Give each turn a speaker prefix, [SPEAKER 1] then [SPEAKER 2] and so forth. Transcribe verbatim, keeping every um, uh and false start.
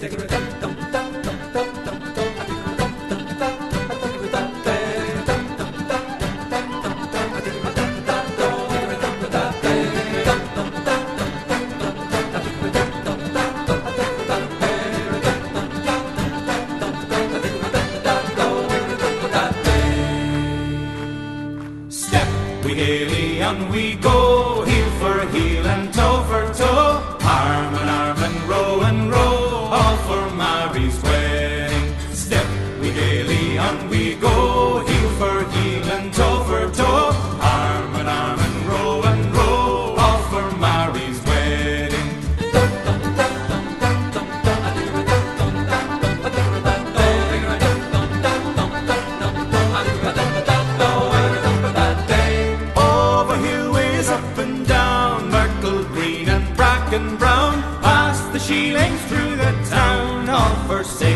[SPEAKER 1] We gaily on we go, heel for heel and toe for toe, arm in arm and row and row, all for Mary's wedding. Step we gaily on we go, heel for heel and toe for toe, arm in arm and row and row, all for Mary's wedding. Brown, past the Sheelings through the town, all for sale.